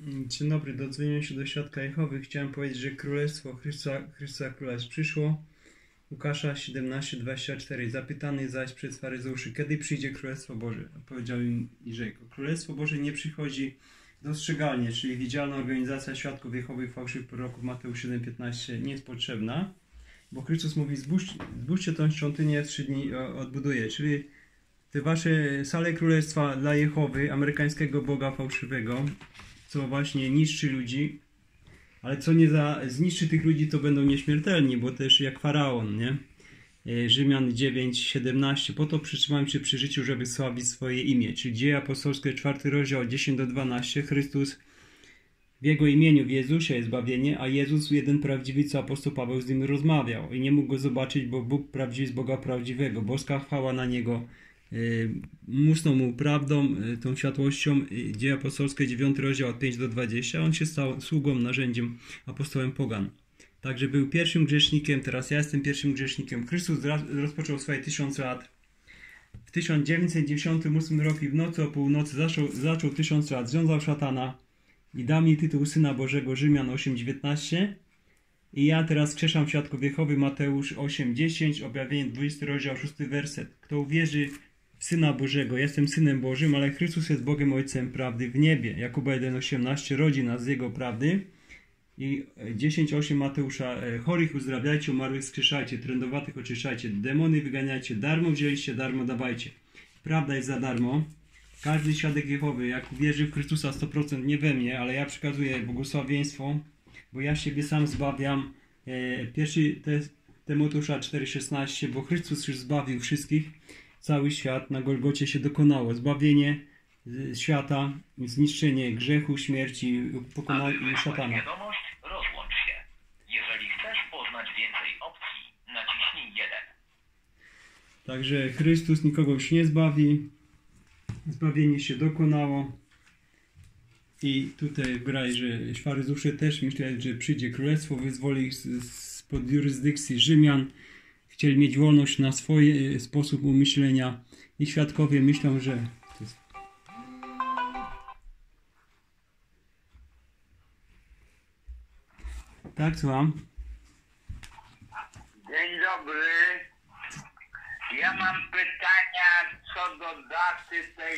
Dzień dobry, dodzwoniłem się do Świadka Jehowy. Chciałem powiedzieć, że Królestwo Chrystusa Króla już przyszło. Łukasza 17:24. Zapytany zaś przez faryzeuszy, kiedy przyjdzie Królestwo Boże? Powiedział im i rzekł: Królestwo Boże nie przychodzi dostrzegalnie, czyli widzialna organizacja Świadków Jehowy, fałszywych proroków, Mateusz 7:15 nie jest potrzebna, bo Chrystus mówi: zbóżcie tą świątynię, w 3 dni odbuduję, czyli te wasze sale królestwa dla Jehowy, amerykańskiego Boga fałszywego, co właśnie niszczy ludzi, ale co nie zniszczy tych ludzi, to będą nieśmiertelni, bo też jak Faraon, nie? Rzymian 9:17. Po to przytrzymałem się przy życiu, żeby sławić swoje imię. Czyli Dzieje Apostolskie, 4 rozdział, 10-12. Chrystus w Jego imieniu, w Jezusie jest zbawienie, a Jezus, jeden prawdziwy, co apostoł Paweł z nim rozmawiał i nie mógł go zobaczyć, bo Bóg prawdziwy z Boga prawdziwego. Boska chwała na Niego. Musnął mu prawdą, tą światłością. Dzieje Apostolskie, 9 rozdział, od 5-20. On się stał sługą, narzędziem, apostołem pogan. Także był pierwszym grzesznikiem, teraz ja jestem pierwszym grzesznikiem. Chrystus rozpoczął swoje 1000 lat. W 1998 roku w nocy o północy zaczął 1000 lat, związał szatana i dał mi tytuł Syna Bożego, Rzymian 8:19. I ja teraz krzeszam Świadków Jehowy, Mateusz 8:10, Objawienie 20 rozdział, 6 werset. Kto uwierzy w Syna Bożego, jestem Synem Bożym, ale Chrystus jest Bogiem Ojcem prawdy w niebie. Jakuba 1:18 rodzi nas z Jego prawdy. I 10:8 Mateusza: chorych uzdrawiajcie, umarłych skrzeszajcie, trędowatych oczyszczajcie, demony wyganiajcie, darmo wzięliście, darmo dawajcie. Prawda jest za darmo. Każdy świadek Jehowy, jak uwierzy w Chrystusa 100%, nie we mnie, ale ja przekazuję błogosławieństwo, bo ja siebie sam zbawiam. Pierwszy Tymoteusza 4:16, bo Chrystus już zbawił wszystkich, cały świat na Golgocie się dokonało. Zbawienie świata, zniszczenie grzechu, śmierci, pokonanie szatana. Wiadomość, rozłącz się. Jeżeli chcesz poznać więcej opcji, naciśnij 1. Także Chrystus nikogo już nie zbawi. Zbawienie się dokonało. I tutaj graj, że faryzeusze też myśleli, że przyjdzie królestwo, wyzwoli ich spod jurysdykcji Rzymian. Chcieli mieć wolność na swój sposób myślenia. I świadkowie myślą, że... Tak, słucham. Dzień dobry. Ja mam pytania co do daty tej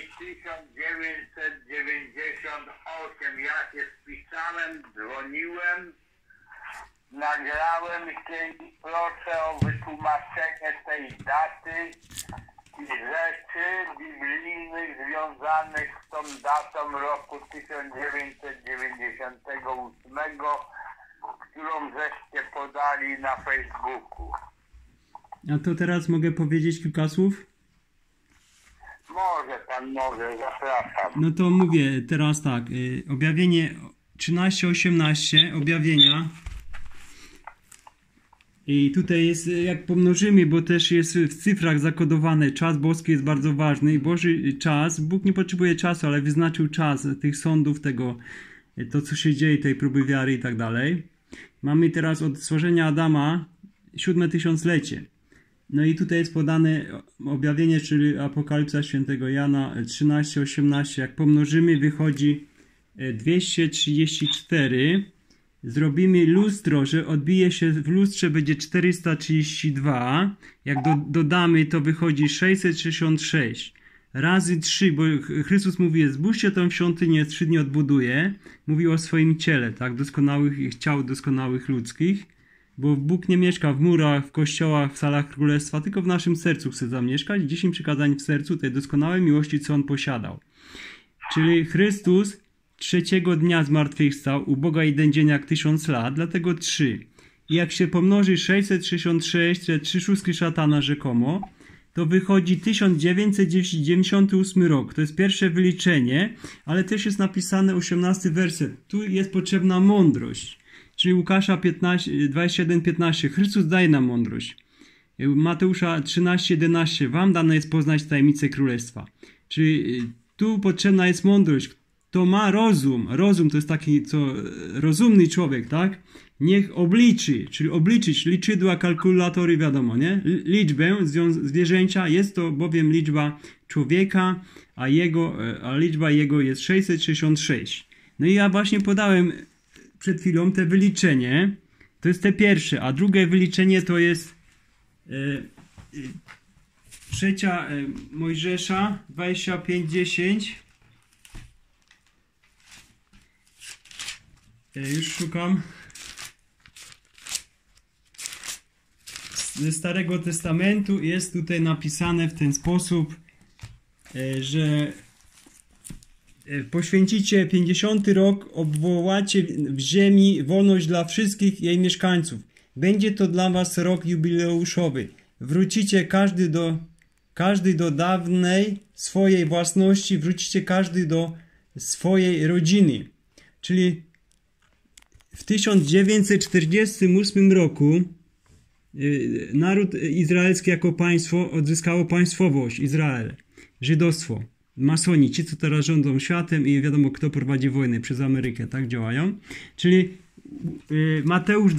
1998. Ja się spisałem, dzwoniłem, nagrałem się i proszę o wytłumaczenie tej daty i rzeczy biblijnych związanych z tą datą roku 1998, którą żeście podali na Facebooku. A to teraz mogę powiedzieć kilka słów? Może pan, zapraszam. No to mówię teraz tak. Objawienie 13:18, objawienia. I tutaj jest, jak pomnożymy, bo też jest w cyfrach zakodowane, czas boski jest bardzo ważny i Boży czas, Bóg nie potrzebuje czasu, ale wyznaczył czas tych sądów, to co się dzieje, tej próby wiary i tak dalej. Mamy teraz od stworzenia Adama 7 tysiąclecie. No i tutaj jest podane objawienie, czyli Apokalipsa świętego Jana 13:18. Jak pomnożymy, wychodzi 234. Zrobimy lustro, że odbije się w lustrze, będzie 432. Jak dodamy, to wychodzi 666. Razy 3, bo Chrystus mówi: zbóżcie tą świątynię, 3 dni odbuduje. Mówi o swoim ciele, tak? Doskonałych ciał, doskonałych ludzkich. Bo Bóg nie mieszka w murach, w kościołach, w salach królestwa, tylko w naszym sercu chce zamieszkać. 10 przykazań w sercu tej doskonałej miłości, co On posiadał. Czyli Chrystus 3 dnia zmartwychwstał, u Boga 1 dzień jak 1000 lat, dlatego 3. I jak się pomnoży 666, te 3 szóstki szatana rzekomo, to wychodzi 1998 rok. To jest pierwsze wyliczenie, ale też jest napisane 18 werset. Tu jest potrzebna mądrość. Czyli Łukasza 21:15. Chrystus daje nam mądrość. Mateusza 13:11. Wam dane jest poznać tajemnicę królestwa. Czyli tu potrzebna jest mądrość. Kto ma rozum. Rozum to jest taki rozumny człowiek, tak? Niech obliczy, czyli obliczyć liczydła, kalkulatory, wiadomo, nie? Liczbę zwierzęcia, jest to bowiem liczba człowieka, a liczba jego jest 666. No i ja właśnie podałem przed chwilą te wyliczenie. To jest te pierwsze, a drugie wyliczenie to jest trzecia Mojżesza 25:10. Już szukam. Ze Starego Testamentu jest tutaj napisane w ten sposób, że poświęcicie 50 rok, obwołacie w ziemi wolność dla wszystkich jej mieszkańców. Będzie to dla was rok jubileuszowy. Wrócicie każdy do dawnej swojej własności, wrócicie każdy do swojej rodziny. Czyli w 1948 roku naród izraelski jako państwo odzyskało państwowość, Izrael, żydostwo, masoni, ci co teraz rządzą światem i wiadomo kto prowadzi wojnę przez Amerykę, tak działają. Czyli Mateusz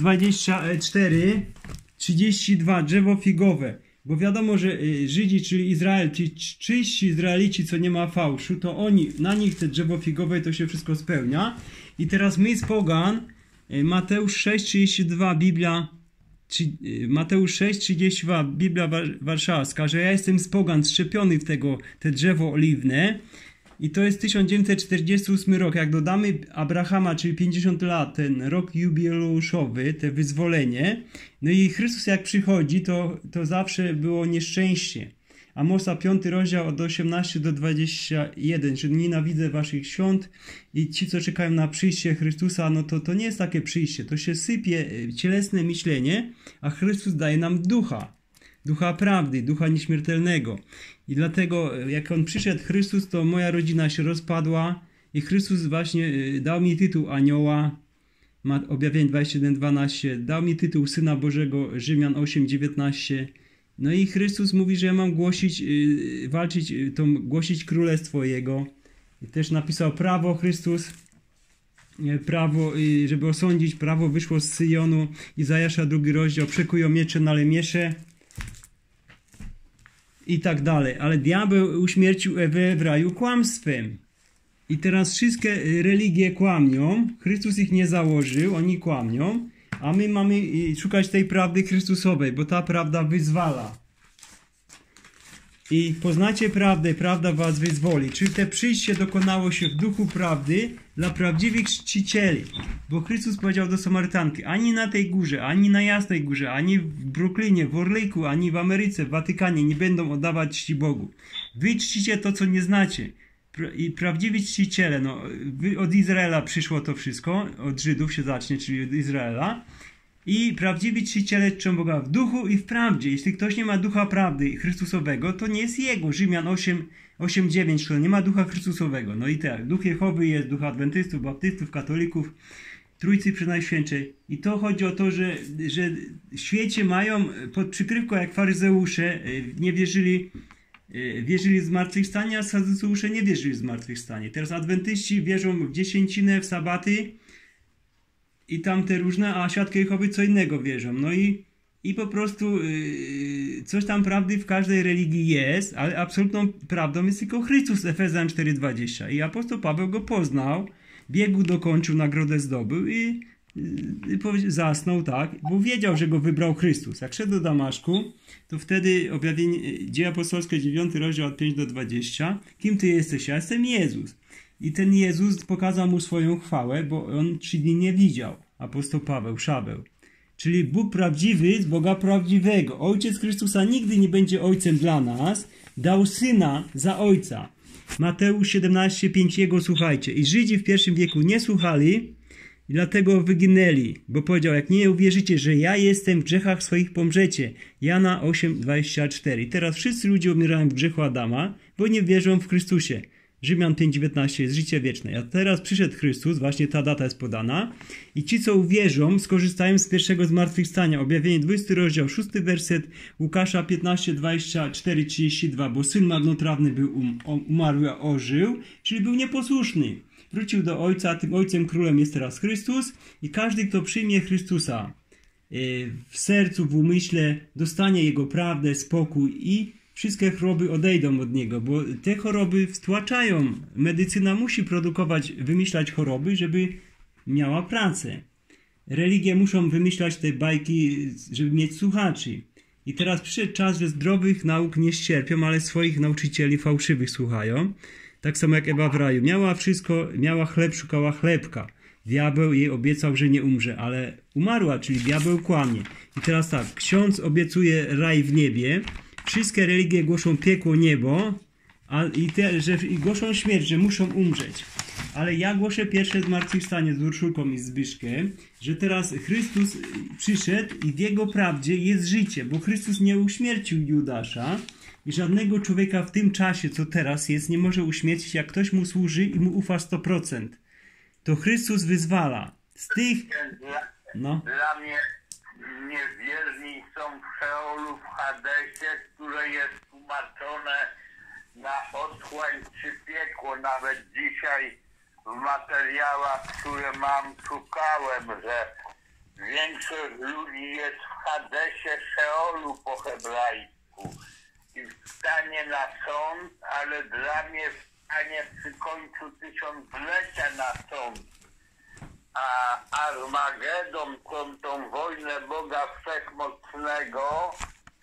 24:32, drzewo figowe, bo wiadomo, że Żydzi, czyli Izrael, ci czyści Izraelici, co nie ma fałszu, to oni, na nich te drzewo figowe to się wszystko spełnia. I teraz my z pogan, Mateusz 6:32, Biblia, Mateusz 6:32, Biblia Warszawska, że ja jestem z pogan wszczepiony w te drzewo oliwne i to jest 1948 rok. Jak dodamy Abrahama, czyli 50 lat, ten rok jubileuszowy, te wyzwolenie, no i Chrystus jak przychodzi, to zawsze było nieszczęście. Amosa 5 rozdział od 18 do 21, że nienawidzę waszych świąt i ci, co czekają na przyjście Chrystusa, no to nie jest takie przyjście, to się sypie cielesne myślenie, a Chrystus daje nam ducha prawdy, ducha nieśmiertelnego. I dlatego jak on przyszedł Chrystus, to moja rodzina się rozpadła i Chrystus właśnie dał mi tytuł anioła, Objawienie 21:12, dał mi tytuł Syna Bożego, Rzymian 8:19. No i Chrystus mówi, że ja mam głosić, głosić królestwo Jego. I też napisał prawo Chrystus, prawo, żeby osądzić, prawo wyszło z Syjonu, Izajasza 2 rozdział, przekują miecze na lemiesze i tak dalej. Ale diabeł uśmiercił Ewę w raju kłamstwem. I teraz wszystkie religie kłamią, Chrystus ich nie założył, oni kłamią, a my mamy szukać tej prawdy Chrystusowej, bo ta prawda wyzwala. I poznacie prawdę, prawda was wyzwoli. Czyli te przyjście dokonało się w duchu prawdy dla prawdziwych czcicieli. Bo Chrystus powiedział do Samarytanki, ani na tej górze, ani na Jasnej Górze, ani w Brooklynie, w Orliku, ani w Ameryce, w Watykanie nie będą oddawać czci Bogu. Wy czcicie to, co nie znacie. I prawdziwi czciciele, no, od Izraela przyszło to wszystko, od Żydów się zacznie, czyli od Izraela. I prawdziwi czciciele czczą Boga w duchu i w prawdzie. Jeśli ktoś nie ma ducha prawdy Chrystusowego, to nie jest jego. Rzymian 8:9, to nie ma ducha Chrystusowego. No i tak, duch Jehowy jest, duch adwentystów, baptystów, katolików, Trójcy Przenajświętszej. I to chodzi o to, że w świecie mają pod przykrywką jak faryzeusze, nie wierzyli w zmartwychwstanie, a saduceusze nie wierzyli w zmartwychwstanie. Teraz adwentyści wierzą w dziesięcinę, w sabaty i tamte różne, a świadkowie Jehowy co innego wierzą. No i po prostu coś tam prawdy w każdej religii jest, ale absolutną prawdą jest tylko Chrystus, Efezjan 4:20. I apostoł Paweł go poznał, biegu dokończył, nagrodę zdobył i zasnął, tak, bo wiedział, że go wybrał Chrystus. Jak szedł do Damaszku, to wtedy Dzieje Apostolskie 9 rozdział od 5 do 20. Kim ty jesteś? Ja jestem Jezus. I ten Jezus pokazał mu swoją chwałę, bo on 3 dni nie widział. Apostoł Paweł, Szabeł. Czyli Bóg prawdziwy z Boga prawdziwego. Ojciec Chrystusa nigdy nie będzie ojcem dla nas. Dał Syna za ojca. Mateusz 17:5, jego słuchajcie. I Żydzi w I wieku nie słuchali i dlatego wyginęli. Bo powiedział, jak nie uwierzycie, że ja jestem, w grzechach swoich pomrzecie. Jana 8:24. I teraz wszyscy ludzie umierają w grzechu Adama, bo nie wierzą w Chrystusie. Rzymian 5:19 jest życie wieczne. A teraz przyszedł Chrystus, właśnie ta data jest podana. I ci, co uwierzą, skorzystają z pierwszego zmartwychwstania. Objawienie 20 rozdział, 6 werset, Łukasza 15:24-32. Bo syn marnotrawny był umarły, a ożył, czyli był nieposłuszny. Wrócił do Ojca, a tym Ojcem Królem jest teraz Chrystus. I każdy, kto przyjmie Chrystusa w sercu, w umyśle, dostanie Jego prawdę, spokój i wszystkie choroby odejdą od niego, bo te choroby wtłaczają. Medycyna musi produkować, wymyślać choroby, żeby miała pracę. Religie muszą wymyślać te bajki, żeby mieć słuchaczy. I teraz przyszedł czas, że zdrowych nauk nie ścierpią, ale swoich nauczycieli fałszywych słuchają. Tak samo jak Ewa w raju. Miała wszystko, miała chleb, szukała chlebka. Diabeł jej obiecał, że nie umrze, ale umarła, czyli diabeł kłamie. I teraz tak, ksiądz obiecuje raj w niebie, wszystkie religie głoszą piekło, niebo, i głoszą śmierć, że muszą umrzeć. Ale ja głoszę pierwsze zmartwychwstanie z Urszulką i z Zbyszkiem, że teraz Chrystus przyszedł i w Jego prawdzie jest życie, bo Chrystus nie uśmiercił Judasza i żadnego człowieka w tym czasie, co teraz jest, nie może uśmiercić, jak ktoś mu służy i mu ufa 100%. To Chrystus wyzwala. Z tych... No. Dla mnie niewierni są w Szeolu, w Hadesie, które jest tłumaczone na otchłań czy piekło. Nawet dzisiaj w materiałach, które mam, szukałem, że większość ludzi jest w Hadesie, Szeolu po hebrajsku i wstanie na sąd, ale dla mnie wstanie przy końcu tysiąclecia na sąd. A Armagedon, tą wojnę Boga Wszechmocnego,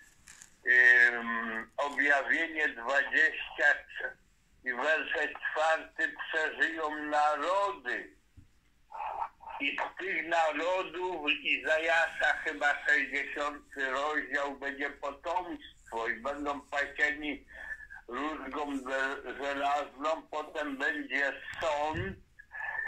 objawienie 20 i werset 4 przeżyją narody. I z tych narodów Izajasza chyba 60 rozdział będzie potomstwo i będą pasieni rózgą żelazną, potem będzie sąd